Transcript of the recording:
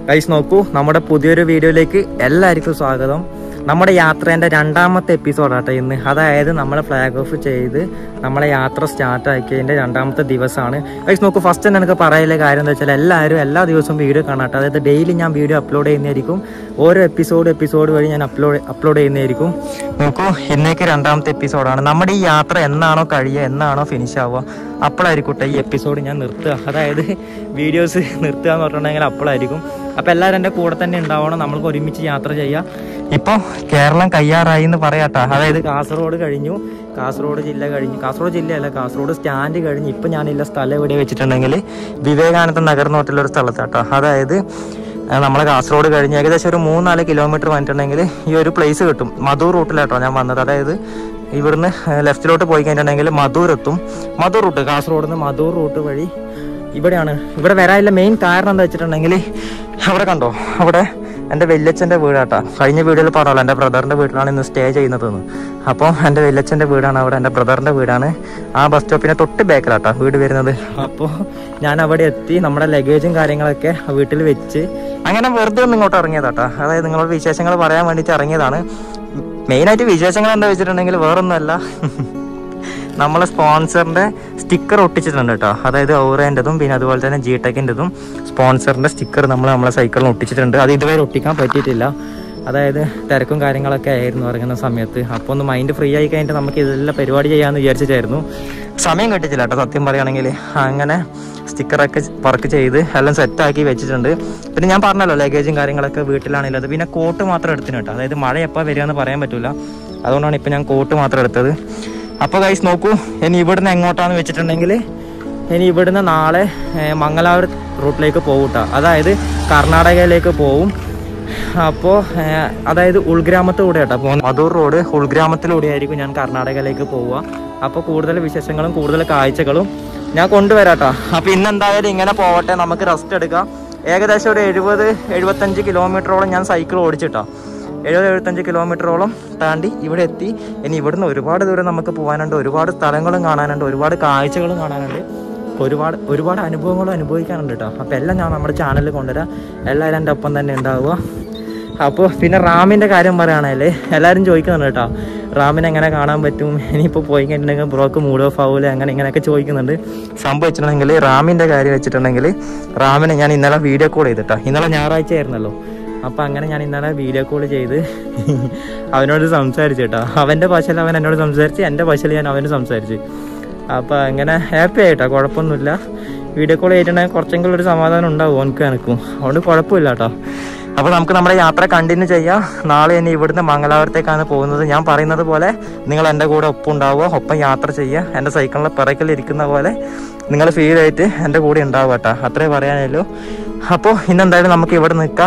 Guys നോക്കൂ, നമ്മുടെ പുതിയൊരു വീഡിയോയിലേക്ക് എല്ലാവർക്കും സ്വാഗതം. നമ്മുടെ യാത്രേൻ്റെ രണ്ടാമത്തെ എപ്പിസോഡാട്ടോ ഇന്ന്. അതായത് നമ്മൾ ഫ്ലാഗ് ഓഫ് ചെയ്ത് നമ്മളെ യാത്ര സ്റ്റാർട്ട് ആക്കിയതിൻ്റെ രണ്ടാമത്തെ ദിവസമാണ്. ഗൈസ് നോക്കൂ, ഫസ്റ്റ് തന്നെ എനിക്ക് പറയാനുള്ള കാര്യം എന്താ വെച്ചാൽ എല്ലാവരും എല്ലാ ദിവസവും വീഡിയോ കാണാട്ടോ. അതായത് ഡെയിലി ഞാൻ വീഡിയോ അപ്ലോഡ് ചെയ്യുന്നതായിരിക്കും. ഓരോ എപ്പിസോഡ് വഴി ഞാൻ അപ്ലോഡ് ചെയ്യുന്നതായിരിക്കും. നോക്കൂ, ഇന്നേക്ക് രണ്ടാമത്തെ എപ്പിസോഡാണ്. നമ്മുടെ ഈ യാത്ര എന്നാണോ കഴിയുക, എന്നാണോ ഫിനിഷ് ആവുക, അപ്പോഴായിരിക്കട്ടെ ഈ എപ്പിസോഡ് ഞാൻ നിർത്തുക. അതായത് വീഡിയോസ് നിർത്തുക എന്ന് പറഞ്ഞിട്ടുണ്ടെങ്കിൽ അപ്പോഴായിരിക്കും. അപ്പോൾ എല്ലാവരും എൻ്റെ കൂടെ തന്നെ ഉണ്ടാവണം, നമ്മൾക്ക് ഒരുമിച്ച് യാത്ര ചെയ്യാം. ഇപ്പോൾ കേരളം കയ്യാറായി എന്ന് പറയാട്ടോ. അതായത് കാസർഗോഡ് കഴിഞ്ഞു, കാസർഗോഡ് ജില്ലയല്ല, കാസർഗോഡ് സ്റ്റാൻഡ് കഴിഞ്ഞ് ഇപ്പം ഞാനില്ല സ്ഥലം എവിടെ വെച്ചിട്ടുണ്ടെങ്കിൽ വിവേകാനന്ദ നഗർ എന്ന് പറഞ്ഞിട്ടുള്ളൊരു സ്ഥലത്താട്ടോ. അതായത് നമ്മളെ കാസർഗോഡ് കഴിഞ്ഞ് ഏകദേശം ഒരു 3-4 കിലോമീറ്റർ വന്നിട്ടുണ്ടെങ്കിൽ ഈ ഒരു പ്ലേസ് കിട്ടും. മധൂർ റൂട്ടിലാട്ടോ ഞാൻ വന്നത്. അതായത് ഇവിടുന്ന് ലെഫ്റ്റിലോട്ട് പോയി കഴിഞ്ഞിട്ടുണ്ടെങ്കിൽ മധൂർ എത്തും. മധൂർ റൂട്ട്, കാസർഗോഡ് നിന്ന് മധൂർ റൂട്ട് വഴി ഇവിടെയാണ്. ഇവിടെ വരാനുള്ള മെയിൻ കാരണം എന്താ വെച്ചിട്ടുണ്ടെങ്കിൽ അവിടെ കണ്ടോ, അവിടെ എൻ്റെ വല്യച്ഛൻ്റെ വീടാട്ടാ. കഴിഞ്ഞ വീഡിയോയിൽ പറഞ്ഞല്ലോ എൻ്റെ ബ്രദറിൻ്റെ വീട്ടിലാണ് ഇന്ന് സ്റ്റേ ചെയ്യുന്നതെന്ന്. അപ്പോൾ എൻ്റെ വല്യച്ഛൻ്റെ വീടാണ് അവിടെ, എൻ്റെ ബ്രദറിൻ്റെ വീടാണ്. ആ ബസ് സ്റ്റോപ്പിനെ തൊട്ട് ബാക്കിലാട്ടാ വീട് വരുന്നത്. അപ്പോൾ ഞാൻ അവിടെ എത്തി, നമ്മുടെ ലഗേജും കാര്യങ്ങളൊക്കെ വീട്ടിൽ വെച്ച് അങ്ങനെ വെറുതെ ഒന്ന് ഇങ്ങോട്ട് ഇറങ്ങിയതാട്ടാ. അതായത് നിങ്ങളോട് വിശേഷങ്ങൾ പറയാൻ വേണ്ടിയിട്ട് ഇറങ്ങിയതാണ്. മെയിനായിട്ട് വിശേഷങ്ങൾ എന്താ വെച്ചിട്ടുണ്ടെങ്കിൽ വേറൊന്നുമല്ല, നമ്മളെ സ്പോൺസറിൻ്റെ സ്റ്റിക്കർ ഒട്ടിച്ചിട്ടുണ്ട് കേട്ടോ. അതായത് ഔറേൻ്റെതും പിന്നെ അതുപോലെ തന്നെ ജിടെക്കിൻ്റെതും സ്പോൺസറിൻ്റെ സ്റ്റിക്കർ നമ്മളെ സൈക്കിളിൽ ഒട്ടിച്ചിട്ടുണ്ട്. അത് ഇതുവരെ ഒട്ടിക്കാൻ പറ്റിയിട്ടില്ല. അതായത് തിരക്കും കാര്യങ്ങളൊക്കെ ആയിരുന്നു ഇറങ്ങുന്ന സമയത്ത്. അപ്പോൾ ഒന്ന് മൈൻഡ് ഫ്രീ ആയി കഴിഞ്ഞിട്ട് നമുക്ക് ഇതെല്ലാം പരിപാടി ചെയ്യാമെന്ന് വിചാരിച്ചിട്ടായിരുന്നു. സമയം കിട്ടിച്ചില്ല കേട്ടോ സത്യം പറയുകയാണെങ്കിൽ. അങ്ങനെ സ്റ്റിക്കറൊക്കെ വർക്ക് ചെയ്ത് എല്ലാം സെറ്റാക്കി വെച്ചിട്ടുണ്ട്. പിന്നെ ഞാൻ പറഞ്ഞല്ലോ ലഗേജും കാര്യങ്ങളൊക്കെ വീട്ടിലാണുള്ളത്. പിന്നെ കോട്ട് മാത്രം എടുത്തിന് കേട്ടോ. അതായത് മഴ എപ്പോൾ വരികയെന്ന് പറയാൻ പറ്റില്ല, അതുകൊണ്ടാണ് ഇപ്പം ഞാൻ കോട്ട് മാത്രം എടുത്തത്. അപ്പോൾ ഗൈസ് നോക്കൂ, ഇനി ഇവിടുന്ന് എങ്ങോട്ടാന്ന് വെച്ചിട്ടുണ്ടെങ്കിൽ ഇനി ഇവിടുന്ന് നാളെ മംഗലാപുർ റൂട്ടിലേക്ക് പോകും കേട്ടോ. അതായത് കർണാടകയിലേക്ക് പോവും. അപ്പോൾ അതായത് ഉൾഗ്രാമത്തിലൂടെ കേട്ടോ പോകുന്നത്. മധൂർ റോഡ് ഉൾഗ്രാമത്തിലൂടെ ആയിരിക്കും ഞാൻ കർണാടകയിലേക്ക് പോവുക. അപ്പോൾ കൂടുതൽ വിശേഷങ്ങളും കൂടുതൽ കാഴ്ചകളും ഞാൻ കൊണ്ടുവരാം കേട്ടോ. അപ്പോൾ ഇന്നെന്തായാലും ഇങ്ങനെ പോവട്ടെ, നമുക്ക് റെസ്റ്റ് എടുക്കാം. ഏകദേശം ഒരു 70-75 കിലോമീറ്ററോളം ഞാൻ സൈക്കിൾ ഓടിച്ചിട്ടോ. 70-75 കിലോമീറ്ററോളം താണ്ടി ഇവിടെ എത്തി. ഇനി ഇവിടുന്ന് ഒരുപാട് ദൂരം നമുക്ക് പോകാനുണ്ട്, ഒരുപാട് സ്ഥലങ്ങളും കാണാനുണ്ട്, ഒരുപാട് കാഴ്ചകളും കാണാനുണ്ട്, ഒരുപാട് അനുഭവങ്ങളും അനുഭവിക്കാനുണ്ട് കേട്ടോ. അപ്പോൾ എല്ലാം ഞാൻ നമ്മുടെ ചാനലിൽ കൊണ്ടുവരാം. എല്ലാവരും എൻ്റെ ഒപ്പം തന്നെ ഉണ്ടാവുക. അപ്പോൾ പിന്നെ റാമിൻ്റെ കാര്യം പറയുകയാണെങ്കിൽ എല്ലാവരും ചോദിക്കുന്നുണ്ട് കേട്ടോ, റാമിനെ എങ്ങനെ കാണാൻ പറ്റും, ഇനിയിപ്പോൾ പോയി കഴിഞ്ഞിട്ടുണ്ടെങ്കിൽ ബ്രോക്ക് മൂഡ് ഓഫ് ആവില്ല, ഇങ്ങനെയൊക്കെ ചോദിക്കുന്നുണ്ട്. സംഭവിച്ചിട്ടുണ്ടെങ്കിൽ റാമിൻ്റെ കാര്യം വെച്ചിട്ടുണ്ടെങ്കിൽ റാമിനെ ഞാൻ ഇന്നലെ വീഡിയോ കോൾ ചെയ്തിട്ടോ. ഇന്നലെ ഞായറാഴ്ച ആയിരുന്നല്ലോ. അപ്പോൾ അങ്ങനെ ഞാൻ ഇന്നലെ വീഡിയോ കോൾ ചെയ്ത് അവനോട് സംസാരിച്ചു കേട്ടോ. അവൻ്റെ ഭാഷയിൽ അവൻ എന്നോട് സംസാരിച്ച്, എൻ്റെ ഭാഷയിൽ ഞാൻ അവന് സംസാരിച്ച്. അപ്പോൾ അങ്ങനെ ഹാപ്പി ആയിട്ടോ, കുഴപ്പമൊന്നുമില്ല. വീഡിയോ കോൾ ചെയ്തിട്ടുണ്ടെങ്കിൽ കുറച്ചെങ്കിലും ഒരു സമാധാനം ഉണ്ടാവും എനിക്കും, അതുകൊണ്ട് കുഴപ്പമില്ല കേട്ടോ. അപ്പോൾ നമുക്ക് നമ്മുടെ യാത്ര കണ്ടിന്യൂ ചെയ്യാം. നാളെ ഇനി ഇവിടുന്ന് മംഗലാപുരത്തേക്കാണ് പോകുന്നത്. ഞാൻ പറയുന്നത് പോലെ നിങ്ങൾ എൻ്റെ കൂടെ ഒപ്പം ഉണ്ടാവുക, ഒപ്പം യാത്ര ചെയ്യുക. എൻ്റെ സൈക്കിളിൻ്റെ പിറകിലിരിക്കുന്ന പോലെ നിങ്ങൾ ഫീൽ ആയിട്ട് എൻ്റെ കൂടെ ഉണ്ടാവുക കേട്ടോ. അത്രേ പറയാനല്ലോ. അപ്പോൾ ഇന്നെന്തായാലും നമുക്ക് ഇവിടെ നിൽക്കാം.